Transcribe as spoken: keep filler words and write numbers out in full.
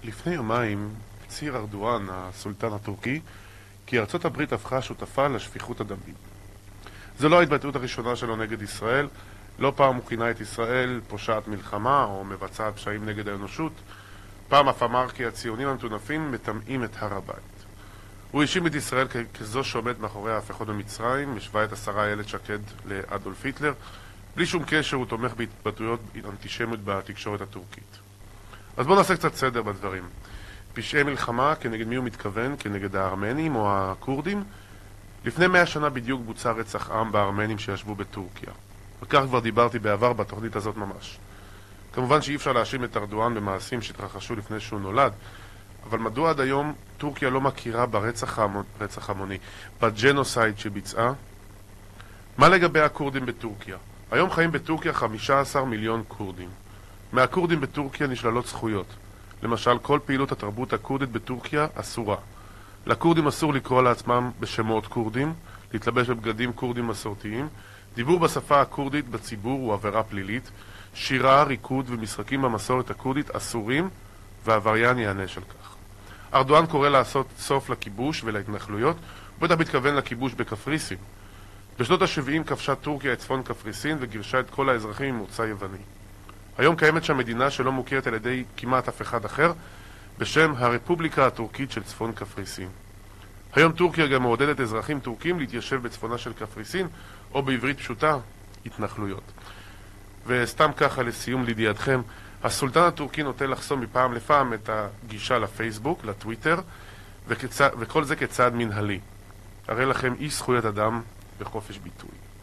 לפני יומיים הצהיר ארדואן, הסולטן הטורקי, כי ארצות הברית הפכה שותפה לשפיכות הדמים. זו לא ההתבטאות הראשונה שלו נגד ישראל. לא פעם הוא כינה את ישראל פושעת מלחמה או מבצעת פשעים נגד האנושות. פעם אף אמר כי הציונים המטונפים מטמאים את הר הבית. הוא האשים את ישראל כ- כזו שעומד מאחורי ההפיכות במצרים, השווה את השרה איילת שקד לאדולף היטלר. בלי שום קשר הוא תומך בהתבטאויות אנטישמיות בתקשורת הטורקית. אז בואו נעשה קצת סדר בדברים. פשעי מלחמה, כנגד מי הוא מתכוון? כנגד הארמנים או הכורדים? לפני מאה שנה בדיוק בוצע רצח עם בארמנים שישבו בטורקיה. וכך כבר דיברתי בעבר בתוכנית הזאת ממש. כמובן שאי אפשר להאשים את ארדואן במעשים שהתרחשו לפני שהוא נולד, אבל מדוע עד היום טורקיה לא מכירה ברצח המוני, רצח המוני, בג'נוסייד שביצעה? מה לגבי הכורדים בטורקיה? היום חיים בטורקיה חמישה עשר מיליון כורדים. מהכורדים בטורקיה נשללות זכויות. למשל, כל פעילות התרבות הכורדית בטורקיה אסורה. לכורדים אסור לקרוא לעצמם בשמות כורדים, להתלבש בבגדים כורדים מסורתיים. דיבור בשפה הכורדית בציבור הוא עבירה פלילית. שירה, ריקוד ומשחקים במסורת הכורדית אסורים, והעבריין יענש על כך. ארדואן קורא לעשות סוף לכיבוש ולהתנחלויות, בטח מתכוון לכיבוש בקפריסין. בשנות ה-שבעים כבשה טורקיה את צפון קפריסין וגירשה את כל האזרחים ממוצא יווני. היום קיימת שם מדינה שלא מוכרת על ידי כמעט אף אחד אחר, בשם הרפובליקה הטורקית של צפון קפריסין. היום טורקיה גם מעודדת אזרחים טורקים להתיישב בצפונה של קפריסין, או בעברית פשוטה, התנחלויות. וסתם ככה לסיום לידיעתכם, הסולטן הטורקי נוטה לחסום מפעם לפעם את הגישה לפייסבוק, לטוויטר, וכצ... וכל זה כצעד מנהלי. הרי לכם אי זכויות אדם וחופש ביטוי.